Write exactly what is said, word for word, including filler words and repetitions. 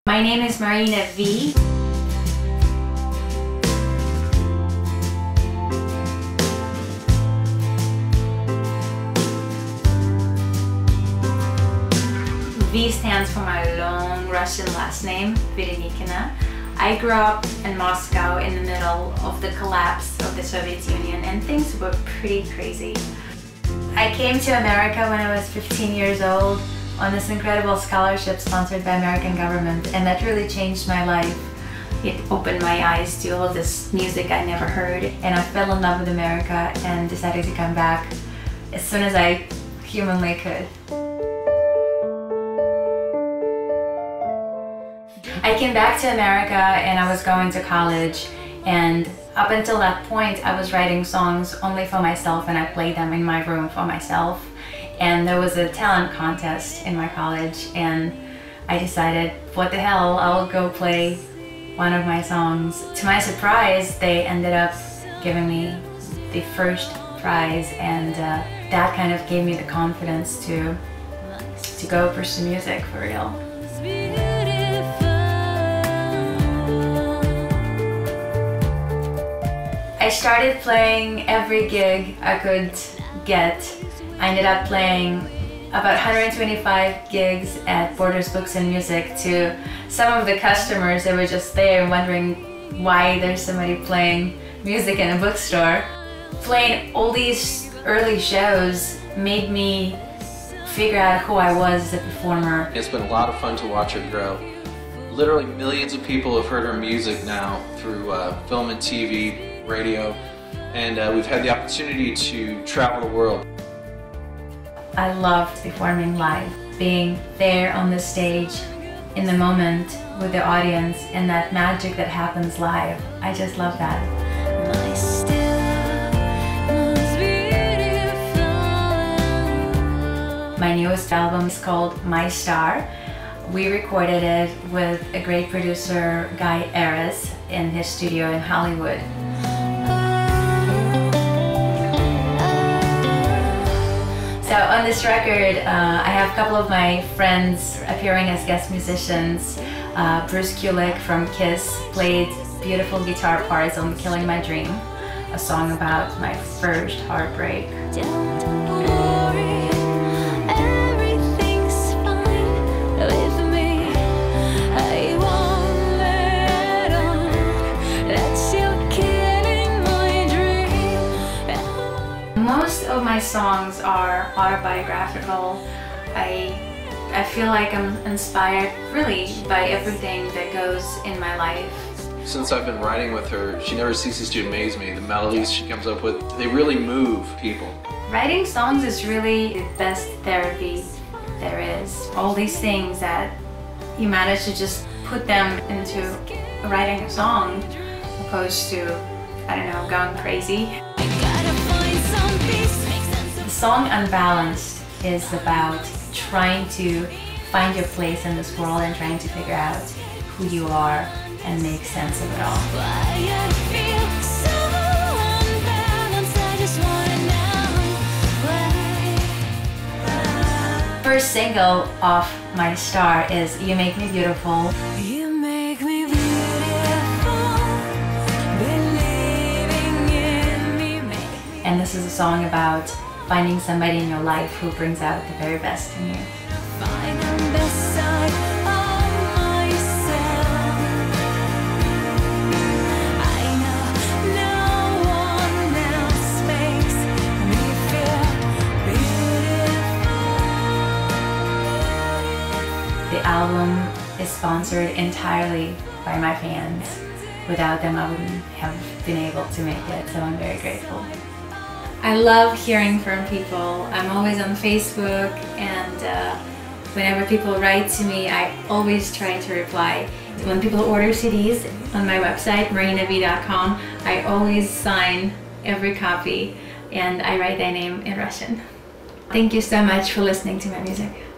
My name is Marina V. V stands for my long Russian last name, Veronikina. I grew up in Moscow in the middle of the collapse of the Soviet Union, and things were pretty crazy. I came to America when I was fifteen years old on this incredible scholarship sponsored by American government, and that really changed my life. It opened my eyes to all of this music I never heard, and I fell in love with America and decided to come back as soon as I humanly could. I came back to America and I was going to college, and up until that point I was writing songs only for myself, and I played them in my room for myself. And there was a talent contest in my college, and I decided, what the hell, I'll go play one of my songs. To my surprise, they ended up giving me the first prize, and uh, that kind of gave me the confidence to, to go pursue music for real. I started playing every gig I could get. I ended up playing about one hundred twenty-five gigs at Borders Books and Music to some of the customers that were just there wondering why there's somebody playing music in a bookstore. Playing all these early shows made me figure out who I was as a performer. It's been a lot of fun to watch her grow. Literally millions of people have heard her music now through uh, film and T V, radio, and uh, we've had the opportunity to travel the world. I loved performing live, being there on the stage in the moment with the audience and that magic that happens live. I just love that. My newest album is called M Y STAR. We recorded it with a great producer, Guy Aris, in his studio in Hollywood. So on this record, uh, I have a couple of my friends appearing as guest musicians. Uh, Bruce Kulick from Kiss played beautiful guitar parts on Killing My Dream, a song about my first heartbreak. Most of my songs are autobiographical. I, I feel like I'm inspired really by everything that goes in my life. Since I've been writing with her, she never ceases to amaze me. The melodies she comes up with, they really move people. Writing songs is really the best therapy there is. All these things that you manage to just put them into writing a song opposed to, I don't know, going crazy. The song Unbalanced is about trying to find your place in this world and trying to figure out who you are and make sense of it all. First single off M Y STAR is You Make Me Beautiful. You make me beautiful, believing in me, make me. And this is a song about finding somebody in your life who brings out the very best in you. Find the best side of myself. I know no one else makes me feel beautiful. The album is sponsored entirely by my fans. Without them, I wouldn't have been able to make it, so I'm very grateful. I love hearing from people. I'm always on Facebook, and uh, whenever people write to me, I always try to reply. When people order C Ds on my website, marina v dot com, I always sign every copy and I write their name in Russian. Thank you so much for listening to my music.